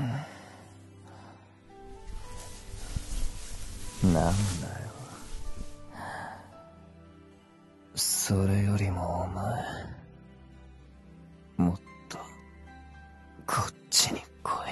なんだよ。それよりもお前、もっと、こっちに来い。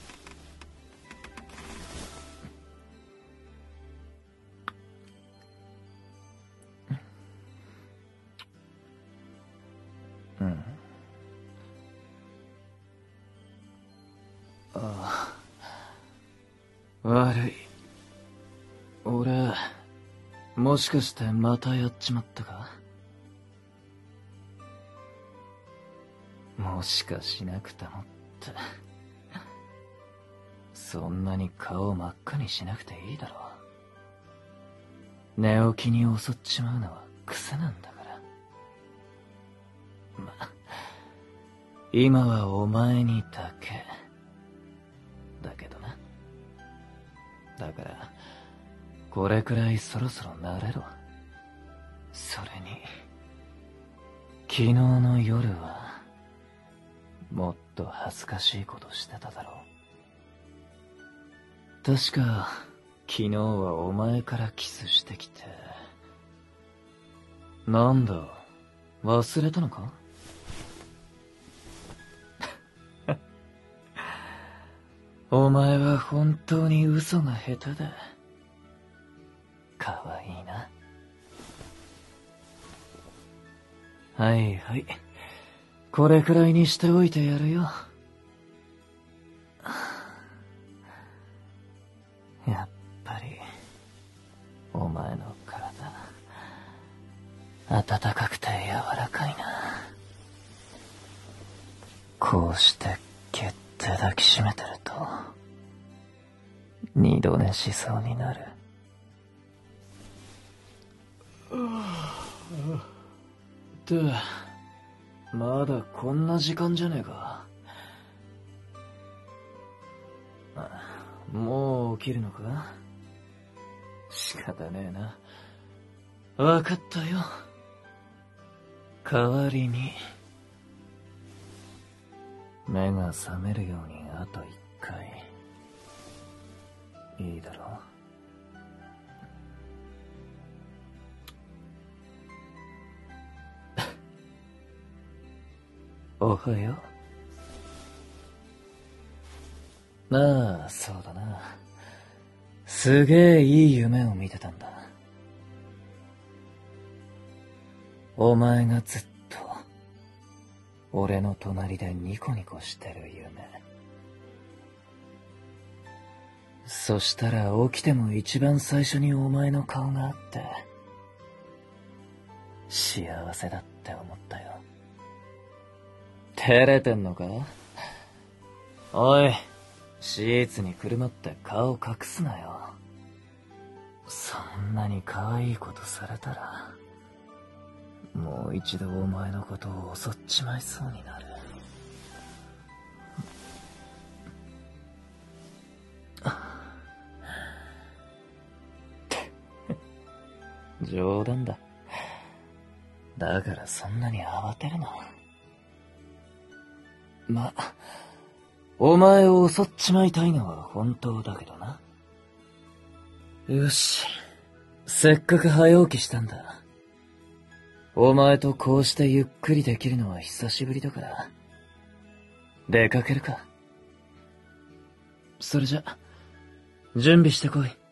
ああ、悪い。俺、もしかしてまたやっちまったか？もしかしなくてもって。そんなに顔真っ赤にしなくていいだろう。寝起きに襲っちまうのは癖なんだから。ま、今はお前にだけ。だけどな。だから、これくらいそろそろ慣れろ。それに、昨日の夜は、もっと恥ずかしいことしてただろう。確か、昨日はお前からキスしてきて。なんだ、忘れたのか？お前は本当に嘘が下手だ。かわいいな。はいはい。これくらいにしておいてやるよ。やっぱり、お前の体、暖かくて柔らかいな。こうしてギュッて抱きしめてると、二度寝しそうになる。ってまだこんな時間じゃねえか。もう起きるのか？仕方ねえな。わかったよ。代わりに、目が覚めるようにあと一回。いいだろう。おはよう。ああ、そうだな。すげえいい夢を見てたんだ。お前がずっと、俺の隣でニコニコしてる夢。そしたら起きても一番最初にお前の顔があって、幸せだって思ったよ。照れてんのか？おい、シーツにくるまって顔隠すなよ。そんなに可愛いことされたら、もう一度お前のことを襲っちまいそうになる。冗談だ。だからそんなに慌てるな。ま、お前を襲っちまいたいのは本当だけどな。よし。せっかく早起きしたんだ。お前とこうしてゆっくりできるのは久しぶりだから。出かけるか。それじゃ、準備してこい。